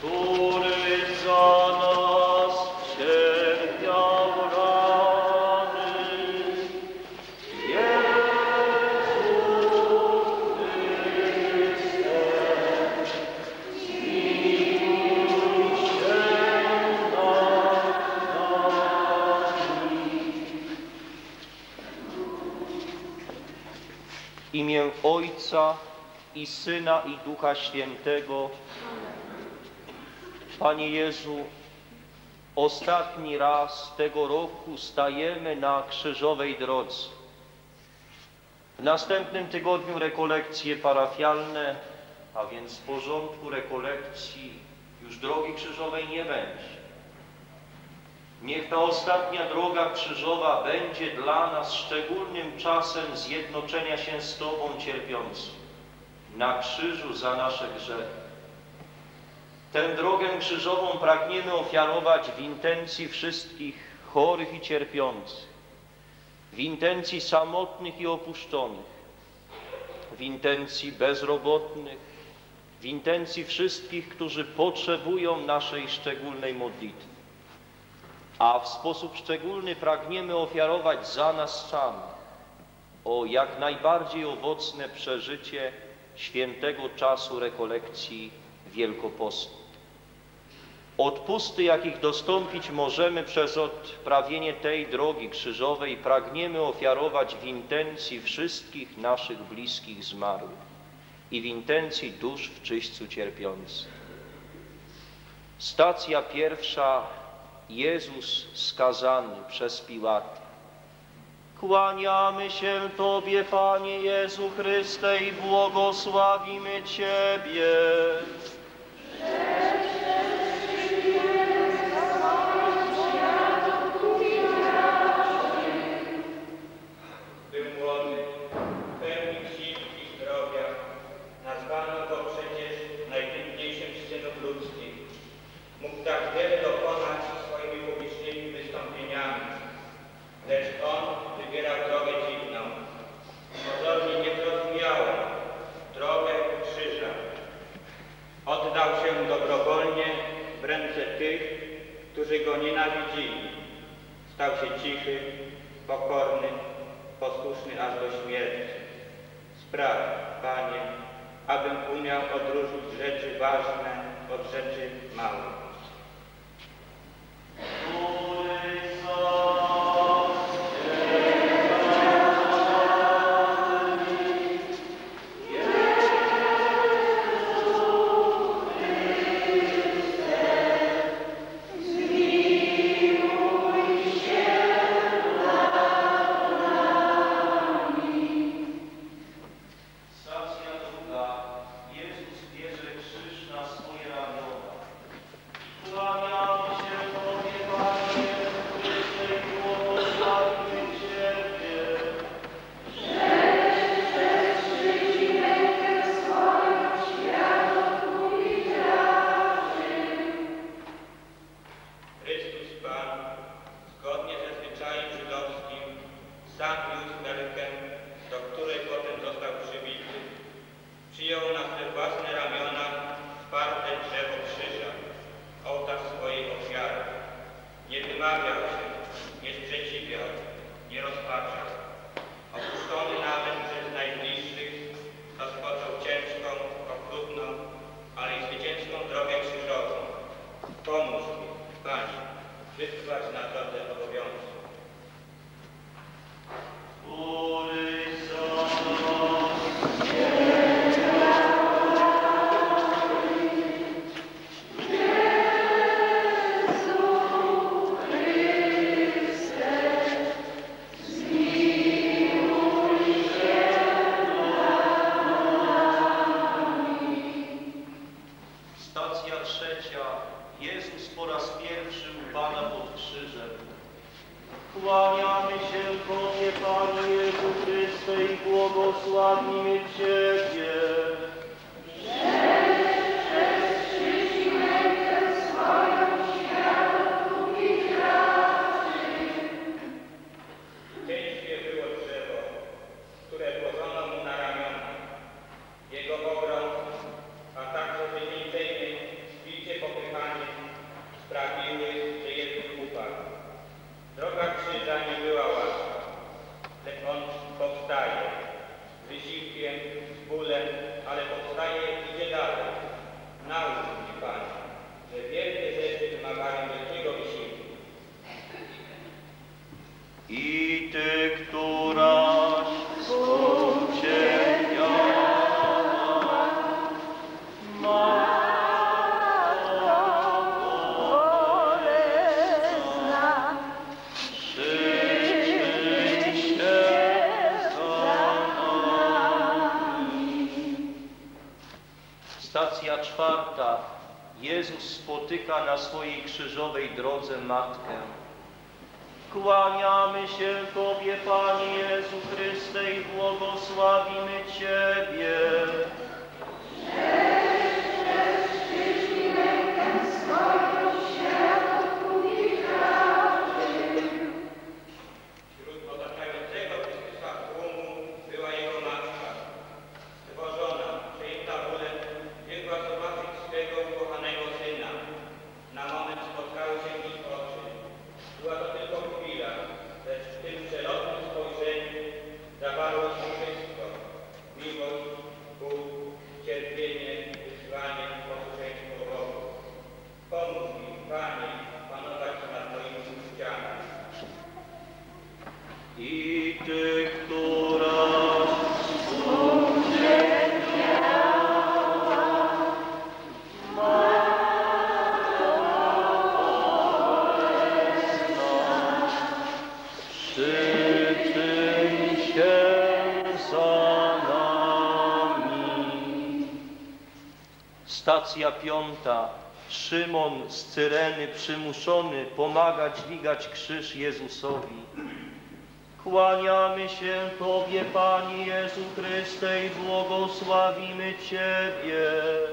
który za nas cierpiał rany. W imię Ojca i Syna i Ducha Świętego. Panie Jezu, ostatni raz tego roku stajemy na krzyżowej drodze. W następnym tygodniu rekolekcje parafialne, a więc w porządku rekolekcji już drogi krzyżowej nie będzie. Niech ta ostatnia droga krzyżowa będzie dla nas szczególnym czasem zjednoczenia się z Tobą cierpiącym na krzyżu za nasze grzechy. Tę drogę krzyżową pragniemy ofiarować w intencji wszystkich chorych i cierpiących, w intencji samotnych i opuszczonych, w intencji bezrobotnych, w intencji wszystkich, którzy potrzebują naszej szczególnej modlitwy. A w sposób szczególny pragniemy ofiarować za nas samych o jak najbardziej owocne przeżycie świętego czasu rekolekcji wielkopostnej. Odpusty, jakich dostąpić możemy przez odprawienie tej drogi krzyżowej, pragniemy ofiarować w intencji wszystkich naszych bliskich zmarłych i w intencji dusz w czyśćcu cierpiących. Stacja pierwsza. Jezus skazany przez Piłata. Kłaniamy się Tobie, Panie Jezu Chryste, i błogosławimy Ciebie. Był młody, pełni sił i zdrowia. Nazwano go przecież najpiękniejszym z synów ludzkich. Mógł tak wiele dokonać swoimi publicznymi wystąpieniami, lecz on wybierał drogę dziwną, pozornie niezrozumiałą, drogę krzyża. Oddał się dobrowolnie w ręce tych, którzy go nienawidzili. Stał się cichy, pokorny, posłuszny aż do śmierci. Spraw, Panie, abym umiał odróżnić rzeczy ważne od rzeczy małych. Jego obraz, a także wyniesienie zbicie popychające lata Jezus spotyka na swojej krzyżowej drodze Matkę. Kłaniamy się Tobie, Panie Jezu Chryste, i błogosławimy Ciebie. Wśród otaczającego Chrystusa tłumu była Jego matka. Stworzona, przejęta bólem, biegła zobaczyć swego ukochanego Syna. Na moment spotkały się ich oczy. Była to tylko chwila, lecz w tym przelotnym spojrzeniu zawarło się wszystko. Miłość, ból, cierpienie, wyzwanie, posłuszeństwo Bogu. Pomóż mi, Panie, panować nad moimi uczuciami. I Ty, która przyczyń się za nami. Stacja 5. Szymon z Cyreny przymuszony pomaga dźwigać krzyż Jezusowi. Kłaniamy się Tobie, Panie Jezu Chryste, i błogosławimy Ciebie.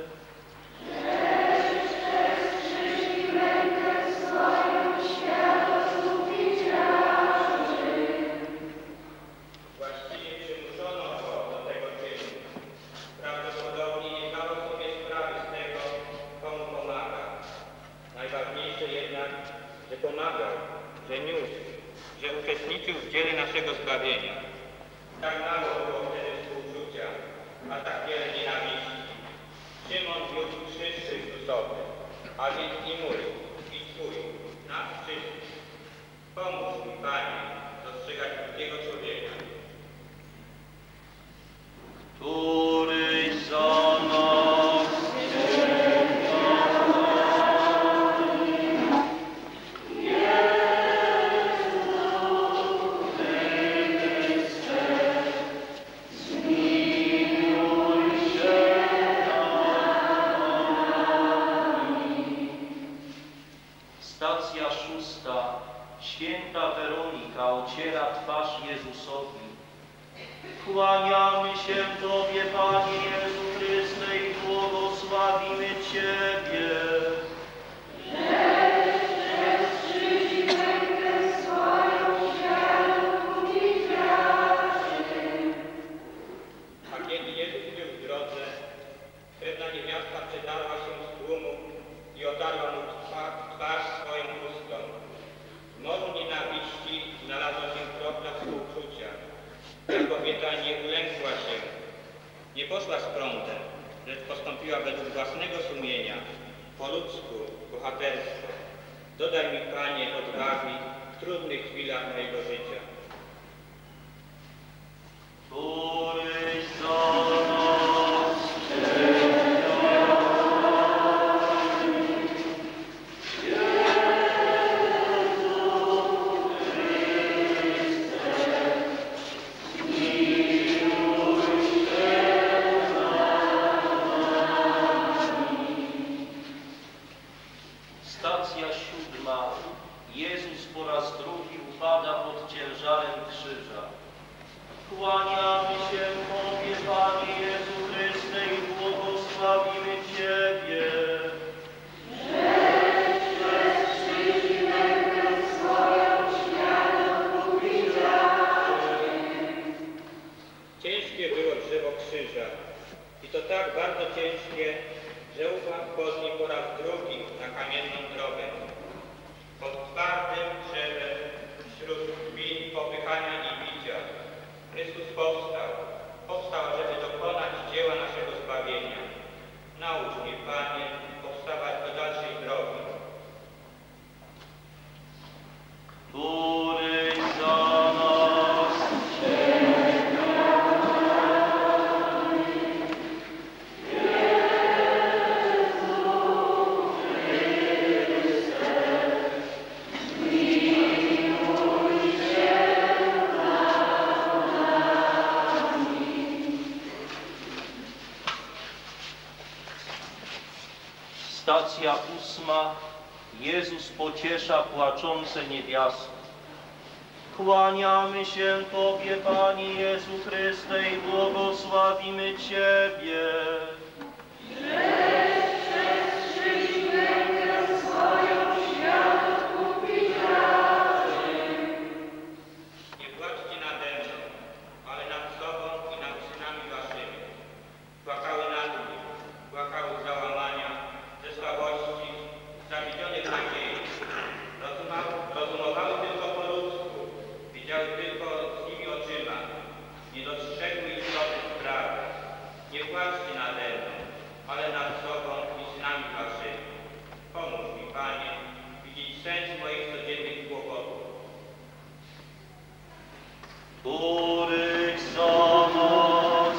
Właściwie przymuszono go do tego czynu. Prawdopodobnie nie zdawał sobie sprawy z tego, komu pomaga. Najważniejsze jednak, że pomagał, że niósł, że uczestniczył w dziele naszego zbawienia. Tak mało było wtedy współczucia, a tak wiele nienawiści. Szymon wiózł krzyż Chrystusowy, a więc i mój, i Twój, nas wszystkich. Pomóż mi, Panie, dostrzegać drugiego człowieka. Któryś za nas Stacja 6. Święta Weronika ociera twarz Jezusowi. Kłaniamy się Tobie, Panie Jezu Chryste, i błogosławimy Ciebie. A kiedy Jezus był w drodze, pewna niewiasta przedarła się z tłumu i otarła mu twarz swoją chustą. W morzu nienawiści znalazła się kropla współczucia. Ta kobieta nie ulękła się, nie poszła z prądem, lecz postąpiła według własnego sumienia, po ludzku, bohatersko. Dodaj mi, Panie, odwagi w trudnych chwilach mojego życia. Któryś za nas Stacja 7. Jezus po raz drugi upada pod ciężarem krzyża. Kłaniamy się Tobie, Panie Jezu Chryste, i błogosławimy Ciebie. Ciężkie było drzewo krzyża i to tak bardzo ciężkie, że upadł pod nim po raz drugi na kamienną drogę. Pod twardym drzewem, wśród kpin, popychania i bicia, Chrystus powstał Stacja 8. Jezus pociesza płaczące niewiasty. Kłaniamy się Tobie, Panie Jezu Chryste, i błogosławimy Ciebie. Nie płaczcie nade mną, ale nad sobą i nad synami waszymi. Płakały nad nim, płakały z załamania, ze słabości, zawiedzionych nadziei. Rozumowały tylko po ludzku, widziały tylko swymi oczyma, nie dostrzegły istoty sprawy. Nie płaczcie nade mną, ale nad sobą i synami waszymi. Pomóż mi, Panie, widzieć sens moich codziennych kłopotów. Których za nas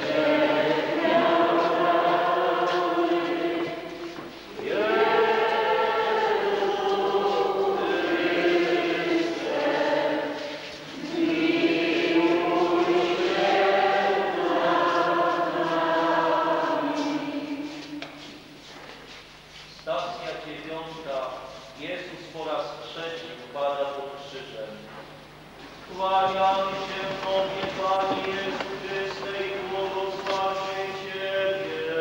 Stacja 9. Jezus po raz trzeci upada pod krzyżem. Kłaniamy się Tobie, Panie Jezu Chryste, i błogosławimy Ciebie.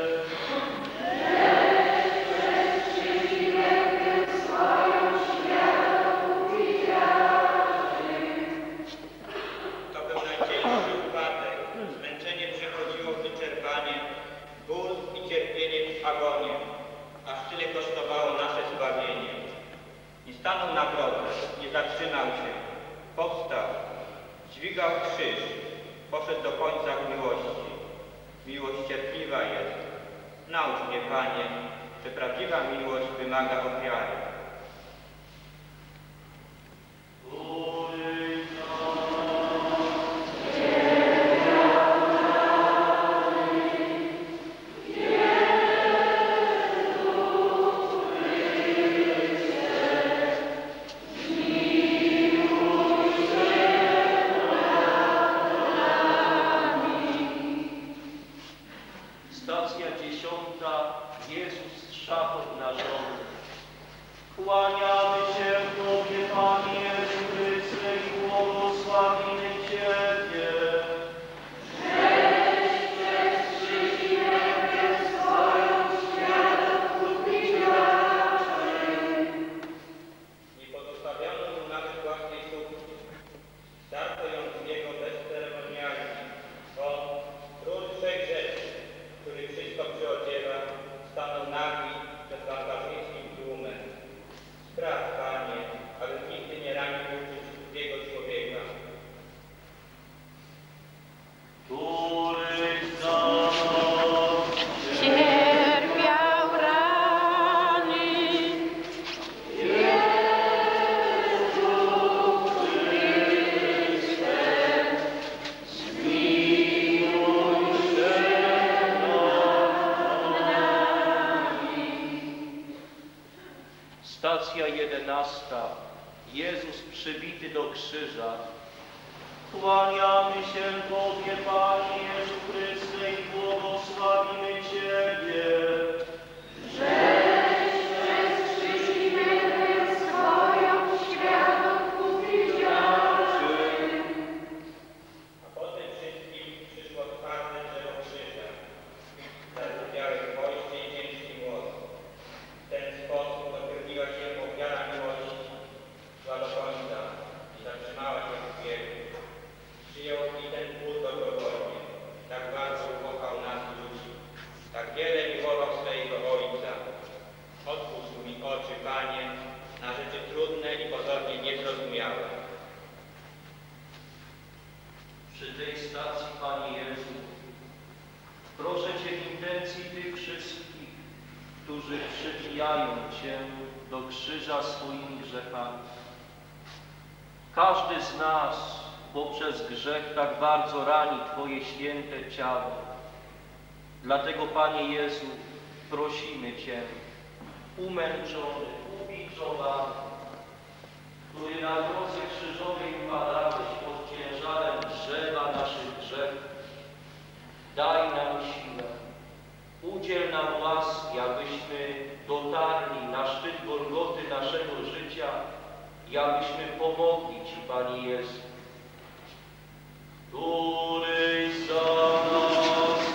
To był najcięższy upadek. Zmęczenie przechodziło w wyczerpanie, ból i cierpienie w agonię, aż tyle kosztowało nasze zbawienie. Nie stanął na drodze, nie zatrzymał się, powstał, dźwigał krzyż, poszedł do końca w miłości. Miłość cierpliwa jest. Naucz mnie, Panie, że prawdziwa miłość wymaga ofiary. Których za Stacja 10. Jezus szachot na żołd. Kłaniamy się Tobie, Panie Jezu Chryste, i błogosławimy Ciebie. Nie pozostawiono mu nawet własnej sukni. Starto ją z niego bezceremonialnie. On, król trzech rzeczy, który wszystko przyodziewa, stanął nagi przed barbarzyńskim tłumem. Spraw, Panie, aby nigdy nie ranił uczuć drugiego człowieka. Których za nas Cierpiał rany, Stacja 11. Jezus przybity do krzyża. Kłaniamy się Tobie, Panie Jezu Chryste, i błogosławimy Ciebie. A potem wszystkim przyszło twarde drzewo krzyża, zarobiałe gwoździe i ciężki młot. W ten sposób dopełniła się ofiara miłości, szła do końca i zatrzymała się w biegu. Przyjął i ten ból dobrowolnie, tak bardzo ukochał nas ludzi, tak wiele miłował swojego Ojca. Otwórz mi oczy, Panie, na rzeczy trudne i pozornie niezrozumiałe. Przy tej stacji, Panie Jezu, proszę Cię w intencji tych wszystkich, którzy przybijają Cię do krzyża swoimi grzechami. Każdy z nas poprzez grzech tak bardzo rani Twoje święte ciało. Dlatego, Panie Jezu, prosimy Cię, umęczony, ubiczowany, który na drodze krzyżowej upadałeś pod ciężarem drzewa naszych grzechów, daj nam siłę, Udziel nam łaski, abyśmy dotarli na szczyt Golgoty naszego życia i abyśmy pomogli Ci, Panie Jezu, któryś za nas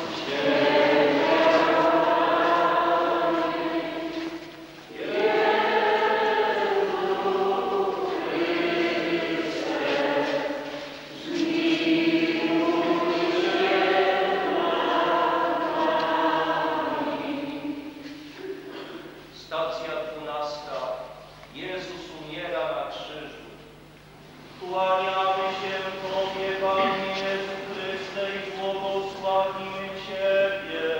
Stacja 12. Jezus umiera na krzyżu. Kłaniamy się Tobie, Panie Jezu Chryste, i błogosławimy Ciebie.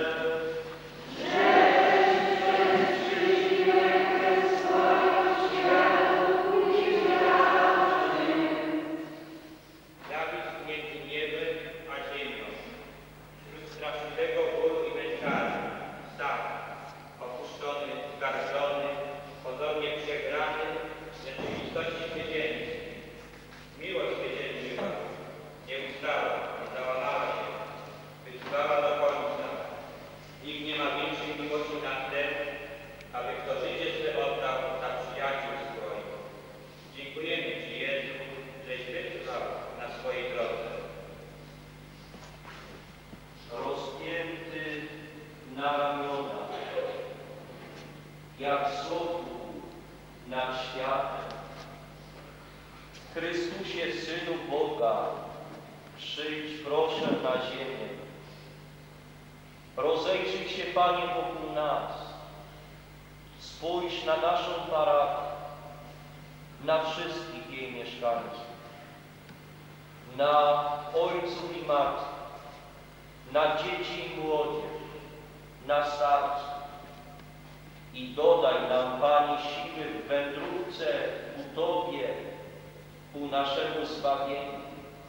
Zawis między niebem a ziemią, wśród straszliwego bólu i męczarni, sam, opuszczony, zgardzony, pozornie przegrany, w rzeczywistości wiedzieli. Miłość wiedzieliła, nie ustała, nie załamała się, wytrwała do końca. Nikt nie ma większej miłości nad tym, aby kto życie swe oddał za przyjaciół swoich. Dziękujemy Ci, Jezu, żeś wytrwał na swojej drodze. Rozpięty na ramiona, jak sokół nad światem. Chrystusie, Synu Boga, przyjdź proszę na ziemię. Rozejrzyj się, Panie, wokół nas. Spójrz na naszą parafię, na wszystkich jej mieszkańców, na ojców i matki, na dzieci i młodzież, na starców. I dodaj nam, Panie, siły w wędrówce ku Tobie, ku naszemu zbawieniu.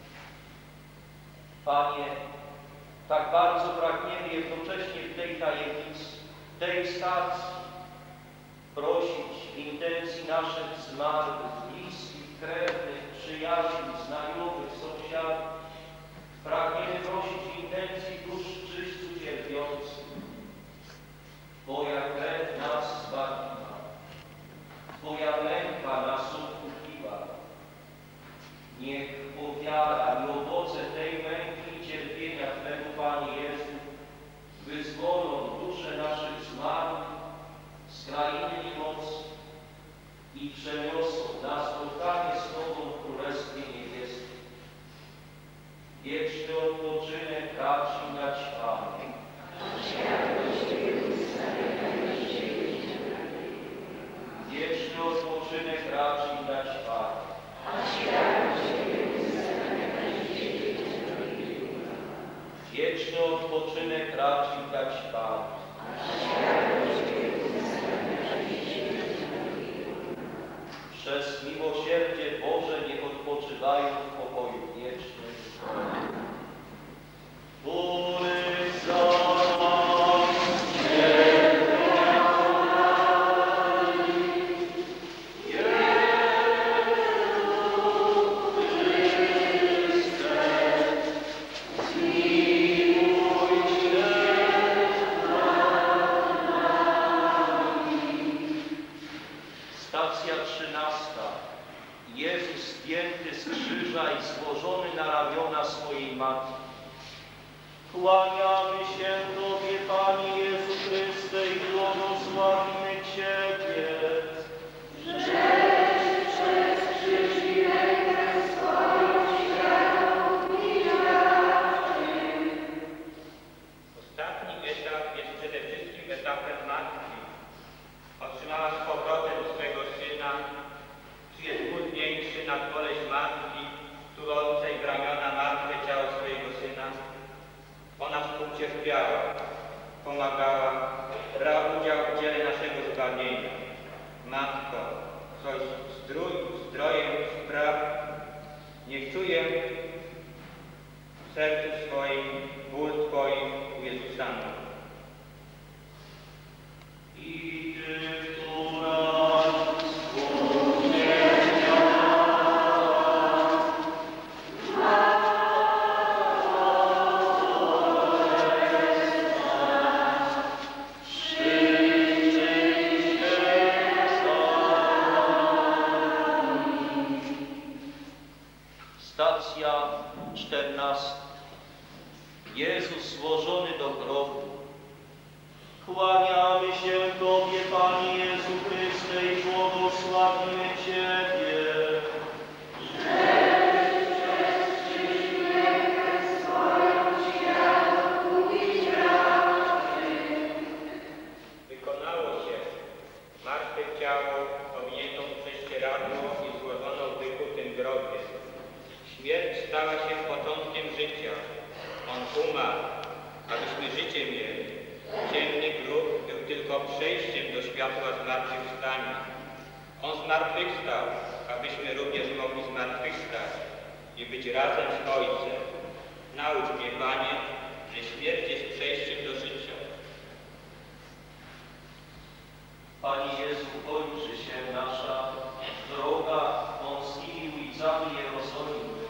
Panie, tak bardzo pragniemy jednocześnie w tej tajemnicy, w tej stacji prosić w intencji naszych zmarłych, bliskich, krewnych, przyjaciół, znajomych, sąsiadów. Pragniemy prosić w intencji dusz czystu cierpiących. Twoja krew nas zbawiła, Twoja męka nas odkupiła. Niech ofiara i owoce tej męki i cierpienia Twego, Panie Jezu, wyzwolą dusze naszych zmarłych z krainy niemocy i przeniosą na spotkanie z Tobą w Królestwie Niebieskim. Wieczny odpoczynek racz im dać, Panie. Wieczny odpoczynek racz im dać, Panie. Wieczny odpoczynek racz im dać, Panie. Przez miłosierdzie Boże niech odpoczywają w pokoju wiecznym. Który za Stacja 13. Jezus zdjęty z krzyża i złożony na ramiona swojej matki. Kłaniamy się Tobie, Panie Jezu Chryste, i błogosławimy Ciebie. Ostatni etap jest przede wszystkim etapem matki. Otrzymała z powrotem swego syna, czy jest trudniejszy nad boleść matki, tulącej w ramiona martwe ciało swojego syna. Ona współcierpiała, pomagała, brała udział w dziele naszego zbawienia. Matko, choć zdrojem spraw, niech czuję w sercu swoim ból Twoim u Jezusa. I Ty, która Panie Jezu Chryste, i błogosławimy Ciebie. Wykonało się. Martwe ciało owiniętą w prześcieradło i złożono w wykutym grobie. Śmierć stała się początkiem życia. On umarł, abyśmy życie mieli. Ciemny grób był tylko przejściem do światła zmartwychwstania. On zmartwychwstał, abyśmy również mogli zmartwychwstać i być razem z Ojcem. Naucz mnie, Panie, że śmierć jest przejściem do życia. Panie Jezu, kończy się nasza droga wąskimi ulicami Jerozolimy.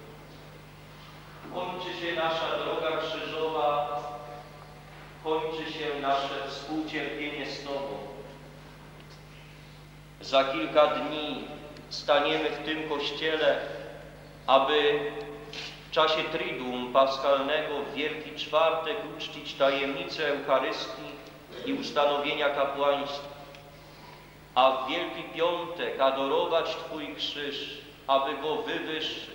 Kończy się nasza droga krzyżowa, kończy się nasze współcierpienie z Tobą. Za kilka dni staniemy w tym kościele, aby w czasie Triduum Paschalnego w Wielki Czwartek uczcić tajemnicę Eucharystii i ustanowienia kapłaństwa, a w Wielki Piątek adorować Twój krzyż, aby go wywyższyć,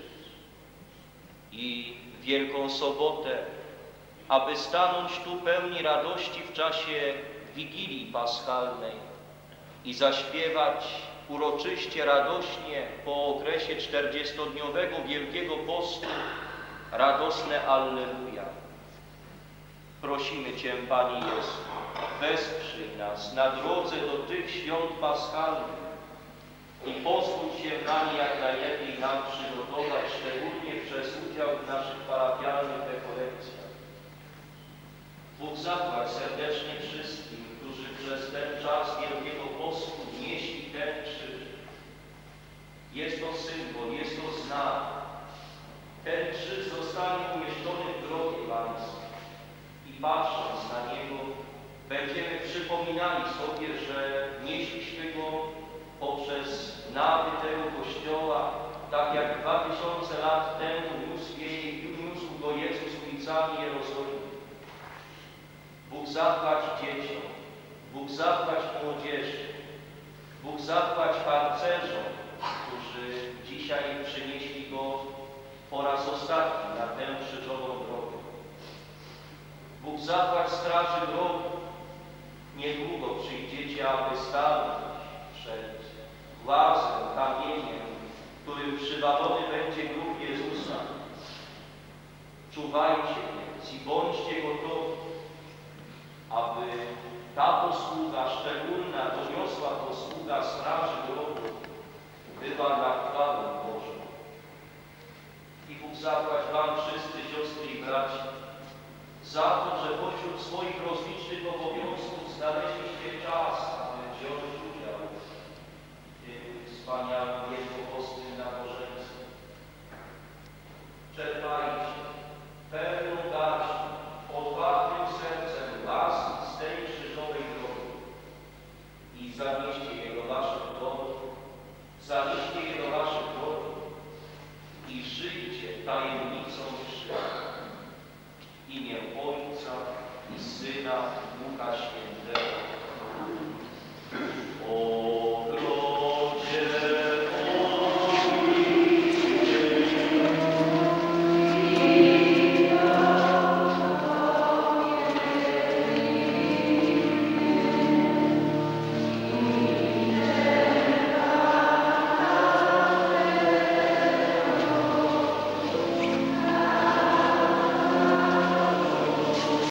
i w Wielką Sobotę, aby stanąć tu pełni radości w czasie Wigilii Paschalnej i zaśpiewać uroczyście, radośnie po okresie 40-dniowego Wielkiego Postu radosne Alleluja. Prosimy Cię, Panie Jezu, wesprzyj nas na drodze do tych świąt paschalnych i pozwól się na nie jak najlepiej nam przygotować, szczególnie przez udział w naszych parafialnych rekolekcjach. Bóg zapłać serdecznie wszystkim, którzy przez ten czas Wielkiego Postu nieśli ten krzyż. Jest to symbol, jest to znak. Ten krzyż zostanie umieszczony w grobie Pańskim i patrząc na niego, będziemy przypominali sobie, że nieśliśmy go poprzez nawy tego Kościoła, tak jak 2000 lat temu niósł go Jezus ulicami Jerozolimy. Bóg zapłać dzieciom, Bóg zapłać młodzieży, Bóg zapłać harcerzom, którzy dzisiaj przynieśli go po raz ostatni na tę krzyżową drogę. Bóg zapłać straży grobu. Niedługo przyjdziecie, aby stanąć przed głazem, kamieniem, którym przywalony będzie grób Jezusa. Czuwajcie więc i bądźcie gotowi, aby ta posługa szczególna, doniosła posługa straży grobu była na chwałę Bożą. I Bóg zapłać Wam wszyscy, siostry i bracia, za to, że pośród swoich rozlicznych obowiązków znaleźliście czas, aby wziąć udział w tym wspaniałym wielkopostnym nabożeństwie. Czerpajcie pełną garścią, otwartym sercem łaski z tej krzyżowej drogi i zanieście je do waszych domów, zanieście je do waszych domów i żyjcie tajemnicą krzyża. W imię Ojca i Syna, Ducha Świętego.